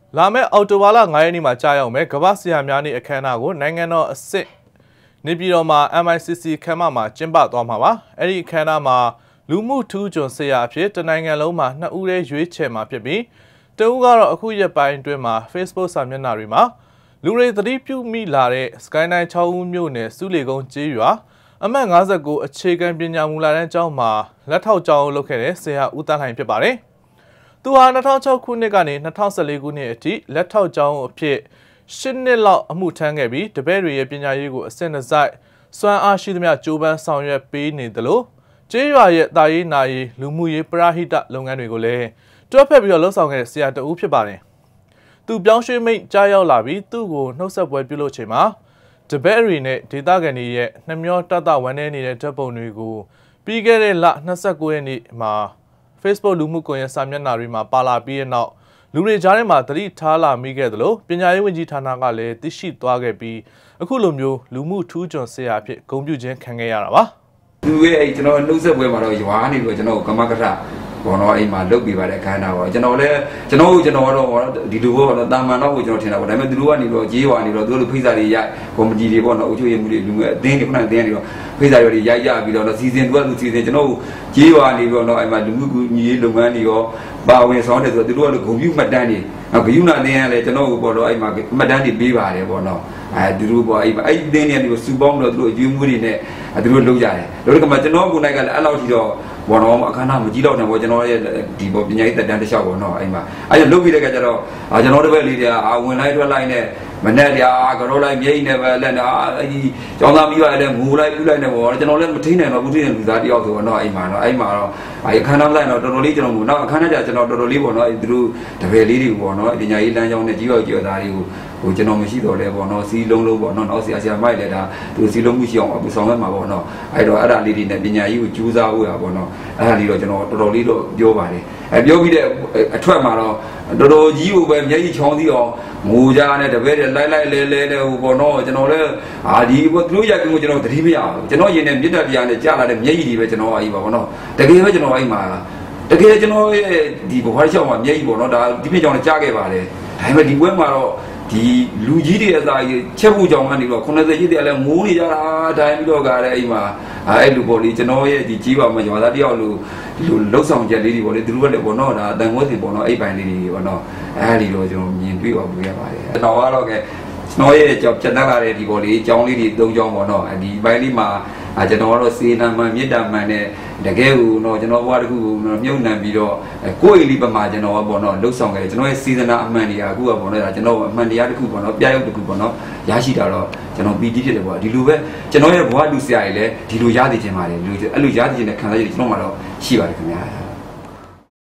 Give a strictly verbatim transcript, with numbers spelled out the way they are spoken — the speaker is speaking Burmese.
လာမယ့်အော်တိုဘာလnineရက်နေ့မှာကြာရောက်မယ်ကမ္ဘာဆရာများနေ့အခမ်းအနားကိုနိုင်ငံတော်အစစ်နေပြည်တော်မှာ M I C C ခမ်းမမှာကျင်းပသွားမှာပါအဲ့ဒီအခမ်းအနားမှာလူမှုထူးချွန်ဆရာအဖြစ်တနိုင်ငံလုံးမှာနှစ်ဦးရဲ့ရွေးချယ်မှာဖြစ်ပြီးတဦးကတော့အခုရက်ပိုင်းအတွင်းမှာ Facebook စာမျက်နှာတွေမှာလူတွေသတိပြုမိလာတဲ့ Skyline ၆ဦးမြို့နယ်စုလေကုန်းကျေးရွာအမှတ်fifty-nineအခြေခံပညာမူလတန်းကျောင်းမှာလက်ထောက်ကျောင်းလုပ်ခဲ့တဲ့ဆရာဦးတန်းလှိုင်ဖြစ်ပါတယ်သူဟာtwo thousand sixခုနှစ်ကနေtwo thousand fourteenခုနှစ်အထိလက်ထောက်ကျောင်းအဖြစ်eightနှစ်လောက်အမှုထမ်းခဲ့ပြီးတပည့်တွေရဲ့ပညာရေးကိုအစစ်အစိုက်စွမ်းအားရှိသမျှကြိုးပမ်းဆောင်ရွက်ပေးနေတယ်လို့ကျေးရွာရဲ့တာရေးနာရေးလူမှုရေးပရဟိတလုပ်ငန်းတွေကိုလည်းတွဲဖက်ပြီးတော့လှုပ်ဆောင်ခဲ့တဲ့ဆရာတဦးဖြစ်ပါတယ်သူပြောင်းရွှေ့မိတ်ကြားရောက်လာပြီးသူ့ကိုနှုတ်ဆက်ပွဲပြုလုပ်ချိန်မှာတပည့်တွေနဲ့ဒေသခံတွေရဲ့နှမျောတတဝန်းနေနေတဲ့ဓာတ်ပုံတွေကိုပြီးခဲ့တဲ့လtwenty-nineရက်နေ့မှာFacebook လူမှုကွန်ရက်စာမျက်နှာတွေမှာပါလာပြီးတဲ့နောက်လူတွေကြားထဲမှာသတိထားလာမိခဲ့သလိုပညာရေးဝန်ကြီးဌာနကလည်းသိရှိသွားခဲ့ပြီးအခုလိုမျိုးလူမှုထူးချွန်ဆရာအဖြစ်ဂုဏ်ပြုခြင်းခံခဲ့ရတာပါသူရဲ့အဲ့ကျွန်တော်နှုတ်ဆက်ပွဲမှာတော့ရွာနေပြီးကျွန်တော်ကမကထဘောနော်အိမ်မှာလုတ်ပြပါတဲ့ခန်းနာပေါ့ကျွန်တော်လည်းကျွန်တော်ကျွန်တော်တော့ဒီလိုပေါ့နော်တာမန်တော့ကိုကျွန်တော်ထင်တာပေါ့ဒါပေမဲ့သူတို့ကနေတော့ကြေးရွာနေတော့သူတို့ဖိစာတွေရိုက်ကော်မတီတွေပေါ့နော်အုပ်ချုပ်ရေးမှုတွေလူငယ်အသင်းတွေခုနကအသင်းတွေတော့ဖိစာတွေရိုက်ကြပြီးတော့စီစဉ်သူကသူစီစဉ်ကျွန်တော်ကြေးရွာနေပြီးတော့အဲ့မှာလူမှုကူညီရေးလုပ်ငန်းတွေရောပါဝင်ဆောင်တယ်ဆိုတော့သူတို့ကလည်းဂုဏ်ပြုမှတ်တမ်းတွေဂယုဏအသင်းကလည်းကျွန်တော်ကိုပေါ့တော့အဲ့မှာမှတ်တမ်းတွေပေးပါတယ်ပေါ့နော်အဲသူတို့ပေါ့အဲ့မှာအဲ့အသင်းတွေစူပေါင်းတော့သူတို့အကျွေးမှုတွေနဲ့သူတို့လုပ်ကြတယ်လို့ကမှကျွန်တော်ကိုယ်နိုင်ကလည်းအဲ့လောက်ထိတော့ဘောနော်အခမ်းအနားမကြီးတော့တယ်ပေါ့ကျွန်တော်ရဲ့ဒီပေါ့ပညာရေးတက်တန်းတစ်လျှောက်ပေါ့နော်အဲ့မှာအဲ့ဒါလုပ်ပြီးတဲ့ကကြတော့ကျွန်တော်တပည့်လေးတွေအာဝင်လိုက်ထွက်လိုက်နဲ့မနဲ့တရားကြောလိုက်မြိတ်နေပဲလက်နဲ့အဲ့ဒီကျောင်းသားမိဘလည်းငိုလိုက်ပြလိုက်နေပေါ့ကျွန်တော်လည်းမထိနိုင်တော့ဘူးထိနေလူသားတယောက်ဆိုတော့နော်အဲ့မှာနော်အဲ့မှာတော့အဲ့အခမ်းအနားလိုက်တော့တော်တော်လေးကျွန်တော်ကတော့အခမ်းအနားကြကျွန်တော်တော်တော်လေးပေါ့နော်အဲ့သူတို့တပည့်လေးတွေပေါ့နော်ပညာရေးလမ်းကြောင်းနဲ့ကြီးရောက်ကြော်သားတွေကိုဟိုကျွန်တော်မရှိတော့လဲပေါ့နော်စီလုံးလုံးပေါ့နော်နောက်ဆရာဆရာမိုက်လည်းဒါသူစီလုံးမှုရှိအောင်အခုဆောင်ရွက်မှာပေါ့နော်အဲ့တော့အဲ့ဒါလေးတွေနဲ့ပညာရေးကိုကြိုးစားဖို့ရပေါ့နော်အဲ့ဒါလေးတော့ကျွန်တော်တော်တော်လေးတော့ပြောပါတယ်အဲပြောပြီးတဲ့အထွက်မှာတော့တော်တော်ကြီးကိုပဲမျက်ရည်ချောင်းစီအောင်ငိုကြနဲ့တပည့်တွေလိုက်လိုက်လဲလဲလဲဟိုပေါ့နော်ကျွန်တော်လည်းအာဒီသူတို့ရိုက်ကူကျွန်တော်သတိမရဘူးကျွန်တော်ရင်နဲ့မြစ်တက်ပြားနဲ့ကြားလာတဲ့မျက်ရည်တွေပဲကျွန်တော်အဲ့ပါပေါ့နော်တကယ်ပဲကျွန်တော်အဲ့မှာတကယ်ကျွန်တော်ရဲ့ဒီဘဝတစ်လျှောက်မှာမျက်ရည်ပေါ့နော်ဒါဒီပြကြောင်လည်းကြားခဲ့ပါတယ်ဒါပေမဲ့ဒီဘွဲမှာတော့ဒီလူကြီးတွေအစားချက်ဖို့ကြောင်ကနေတော့ninetyကြီးတွေလည်းငိုးနေကြတာတိုင်းပြီးတော့ကလည်းအိမ်မှာအဲ့လိုပေါ့လေကျွန်တော်ရဲ့ဒီကြီးပါမှာရွာသားတယောက်လိုဒီလိုလှုပ်ဆောင်ချက်လေးတွေပေါ့လေသူတို့ကလည်းပေါ့နော်ဒါအတန်ဝဲစီပေါ့နော်အဲ့ပိုင်လေးတွေပေါ့နော်အဲ့ဒီတော့ကျွန်တော်မြင်တွေ့ပါဘူးရပါတယ်ကျွန်တော်ကတော့ကဲကျွန်တော်ရဲ့ကြောက်ချက်တက်လာတဲ့ဒီပေါ့လေအကြောင်းလေးတွေသုံးကြောင်းပေါ့နော်ဒီဘိုင်းလေးမှာကျွန်တော်ကတော့စေနာမှန်မေတ္တာမှန်နဲ့တကယ်ကိုတော့ကျွန်တော်ဘဝတစ်ခုကိုမြုပ်နှံပြီးတော့ကိုယ့်အိမ်လေးပမာကျွန်တော်ကပေါ့နော်လှုပ်ဆောင်ခဲ့တယ်ကျွန်တော်ရဲ့စေတနာအမှန်တရားအခုကပေါ့နော်ကျွန်တော်အမှန်တရားတစ်ခုပေါ့နော်ပြရုပ်တစ်ခုပေါ့နော်ရရှိတာတော့ကျွန်တော်ပီတိဖြစ်တယ်ပေါ့ဒီလိုပဲကျွန်တော်ရဲ့ဘဝလူဆရာကြီးလည်းဒီလိုရသည်ခြင်းပါတယ်လူအဲ့လိုရသည်ခြင်းနဲ့ခံစားရည်ကျွန်တော်မှတော့ရှိပါတယ်ခင်ဗျာ